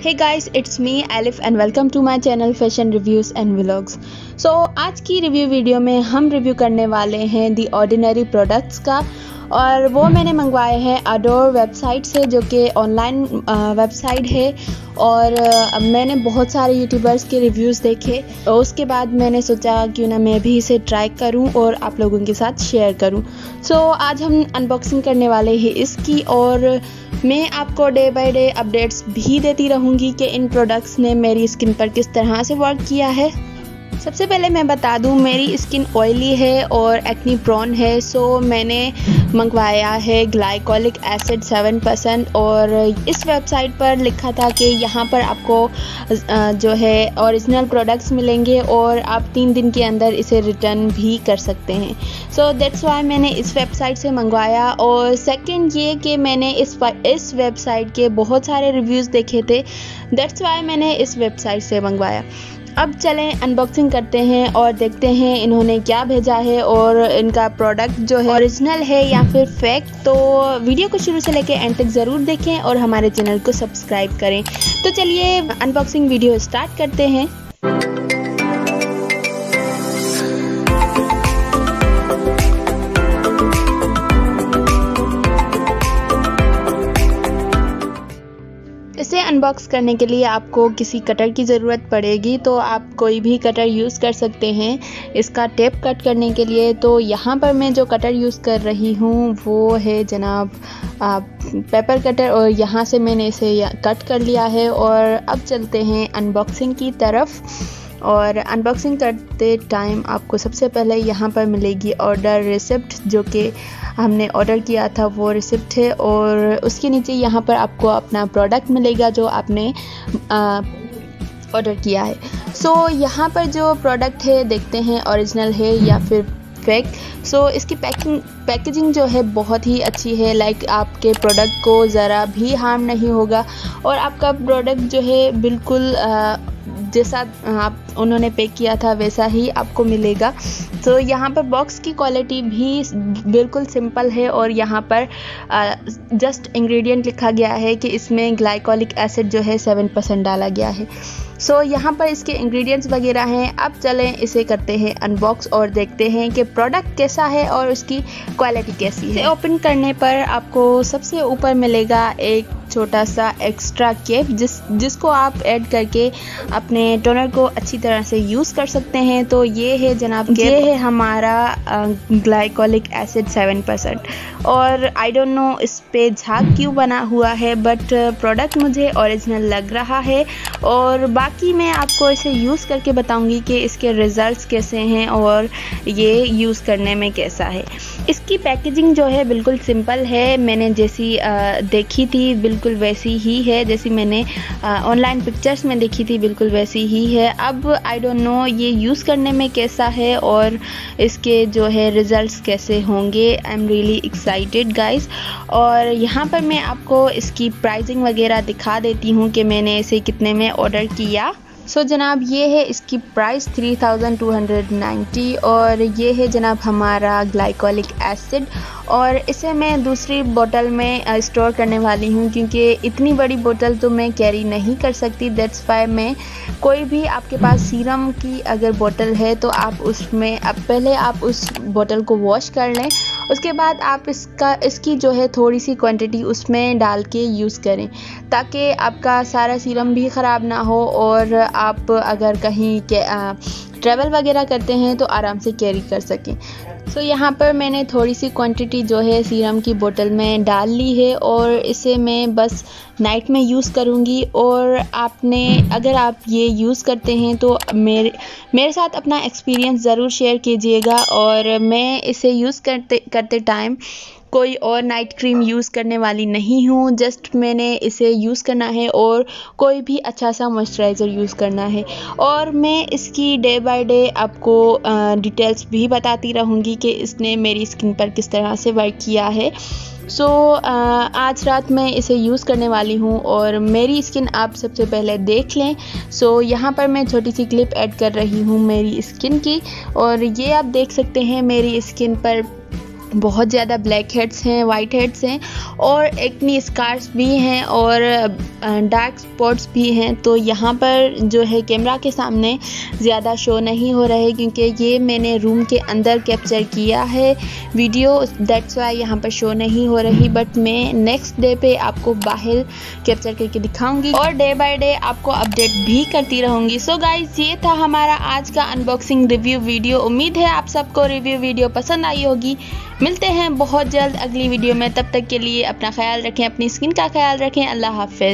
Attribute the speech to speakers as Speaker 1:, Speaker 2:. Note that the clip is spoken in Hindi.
Speaker 1: Hey guys, it's me Elif and welcome to my channel fashion reviews and vlogs. So आज की रिव्यू वीडियो में हम रिव्यू करने वाले हैं दी ऑर्डिनरी प्रोडक्ट्स का, और वो मैंने मंगवाए हैं अडोर वेबसाइट से, जो कि ऑनलाइन वेबसाइट है। और मैंने बहुत सारे यूट्यूबर्स के रिव्यूज़ देखे और उसके बाद मैंने सोचा क्यों ना मैं भी इसे ट्राई करूं और आप लोगों के साथ शेयर करूं। सो आज हम अनबॉक्सिंग करने वाले हैं इसकी, और मैं आपको डे बाय डे अपडेट्स भी देती रहूँगी कि इन प्रोडक्ट्स ने मेरी स्किन पर किस तरह से वर्क किया है। सबसे पहले मैं बता दूं, मेरी स्किन ऑयली है और एक्नी प्रोन है। सो मैंने मंगवाया है ग्लाइकोलिक एसिड 7%, और इस वेबसाइट पर लिखा था कि यहाँ पर आपको जो है ओरिजिनल प्रोडक्ट्स मिलेंगे और आप 3 दिन के अंदर इसे रिटर्न भी कर सकते हैं। सो दैट्स वाई मैंने इस वेबसाइट से मंगवाया। और सेकंड ये कि मैंने इस वेबसाइट के बहुत सारे रिव्यूज़ देखे थे, दैट्स वाई मैंने इस वेबसाइट से मंगवाया। अब चलें अनबॉक्सिंग करते हैं और देखते हैं इन्होंने क्या भेजा है और इनका प्रोडक्ट जो है ओरिजिनल है या फिर फेक। तो वीडियो को शुरू से लेकर एंड तक ज़रूर देखें और हमारे चैनल को सब्सक्राइब करें। तो चलिए अनबॉक्सिंग वीडियो स्टार्ट करते हैं। इसे अनबॉक्स करने के लिए आपको किसी कटर की ज़रूरत पड़ेगी, तो आप कोई भी कटर यूज़ कर सकते हैं इसका टेप कट करने के लिए। तो यहाँ पर मैं जो कटर यूज़ कर रही हूँ वो है जनाब पेपर कटर, और यहाँ से मैंने इसे कट कर लिया है। और अब चलते हैं अनबॉक्सिंग की तरफ। और अनबॉक्सिंग करते टाइम आपको सबसे पहले यहाँ पर मिलेगी ऑर्डर रिसिप्ट, जो कि हमने ऑर्डर किया था वो रिसिप्ट है। और उसके नीचे यहाँ पर आपको अपना प्रोडक्ट मिलेगा जो आपने ऑर्डर किया है। सो यहाँ पर जो प्रोडक्ट है देखते हैं ओरिजिनल है या फिर फेक। सो इसकी पैकेजिंग जो है बहुत ही अच्छी है, लाइक आपके प्रोडक्ट को ज़रा भी हार्म नहीं होगा और आपका प्रोडक्ट जो है बिल्कुल जैसा आप उन्होंने पैक किया था वैसा ही आपको मिलेगा। तो यहाँ पर बॉक्स की क्वालिटी भी बिल्कुल सिंपल है, और यहाँ पर जस्ट इंग्रेडिएंट लिखा गया है कि इसमें ग्लाइकोलिक एसिड जो है 7% डाला गया है। सो यहाँ पर इसके इंग्रेडिएंट्स वगैरह हैं। अब चलें इसे करते हैं अनबॉक्स और देखते हैं कि प्रोडक्ट कैसा है और उसकी क्वालिटी कैसी है। इसे ओपन करने पर आपको सबसे ऊपर मिलेगा एक छोटा सा एक्स्ट्रा केप, जिसको आप ऐड करके अपने टोनर को अच्छी तरह से यूज़ कर सकते हैं। तो ये है जनाब, ये है हमारा ग्लाइकोलिक एसिड 7%। और आई डोंट नो इस पे झाग क्यों बना हुआ है, बट प्रोडक्ट मुझे ओरिजिनल लग रहा है। और बाकी मैं आपको इसे यूज़ करके बताऊंगी कि इसके रिज़ल्ट्स कैसे हैं और ये यूज़ करने में कैसा है। इसकी पैकेजिंग जो है बिल्कुल सिंपल है, मैंने जैसी देखी थी बिल्कुल वैसी ही है, जैसी मैंने ऑनलाइन पिक्चर्स में देखी थी बिल्कुल वैसी ही है। अब आई डोंट नो ये यूज़ करने में कैसा है और इसके जो है रिज़ल्ट्स कैसे होंगे। I am really excited guys. और यहाँ पर मैं आपको इसकी प्राइसिंग वगैरह दिखा देती हूँ कि मैंने इसे कितने में ऑर्डर किया। सो जनाब ये है इसकी प्राइस 3290, और ये है जनाब हमारा ग्लाइकोलिक एसिड। और इसे मैं दूसरी बोतल में स्टोर करने वाली हूँ, क्योंकि इतनी बड़ी बोतल तो मैं कैरी नहीं कर सकती। दैट्स वाई मैं कोई भी आपके पास सीरम की अगर बोतल है तो आप उसमें पहले आप उस बोतल को वॉश कर लें, उसके बाद आप इसकी जो है थोड़ी सी क्वांटिटी उसमें डाल के यूज़ करें, ताकि आपका सारा सीरम भी ख़राब ना हो और आप अगर कहीं ट्रैवल वगैरह करते हैं तो आराम से कैरी कर सकें। सो यहाँ पर मैंने थोड़ी सी क्वांटिटी जो है सीरम की बोतल में डाल ली है, और इसे मैं बस नाइट में यूज़ करूँगी। और अगर आप ये यूज़ करते हैं तो मेरे साथ अपना एक्सपीरियंस ज़रूर शेयर कीजिएगा। और मैं इसे यूज़ करते टाइम कोई और नाइट क्रीम यूज़ करने वाली नहीं हूँ, जस्ट मैंने इसे यूज़ करना है और कोई भी अच्छा सा मॉइस्चराइज़र यूज़ करना है। और मैं इसकी डे बाय डे आपको डिटेल्स भी बताती रहूँगी कि इसने मेरी स्किन पर किस तरह से वर्क किया है। सो आज रात मैं इसे यूज़ करने वाली हूँ और मेरी स्किन आप सबसे पहले देख लें। सो यहाँ पर मैं छोटी सी क्लिप ऐड कर रही हूँ मेरी स्किन की, और ये आप देख सकते हैं मेरी स्किन पर बहुत ज़्यादा ब्लैक हेड्स हैं, वाइट हेड्स हैं और एक्नी स्कार्स भी हैं और डार्क स्पॉट्स भी हैं। तो यहाँ पर जो है कैमरा के सामने ज़्यादा शो नहीं हो रहा है क्योंकि ये मैंने रूम के अंदर कैप्चर किया है वीडियो, दैट्स वाई यहाँ पर शो नहीं हो रही। बट मैं नेक्स्ट डे पे आपको बाहर कैप्चर करके दिखाऊंगी और डे बाय डे आपको अपडेट भी करती रहूँगी। सो गाइज, ये था हमारा आज का अनबॉक्सिंग रिव्यू वीडियो। उम्मीद है आप सबको रिव्यू वीडियो पसंद आई होगी। मिलते हैं बहुत जल्द अगली वीडियो में, तब तक के लिए अपना ख्याल रखें, अपनी स्किन का ख्याल रखें। अल्लाह हाफिज़।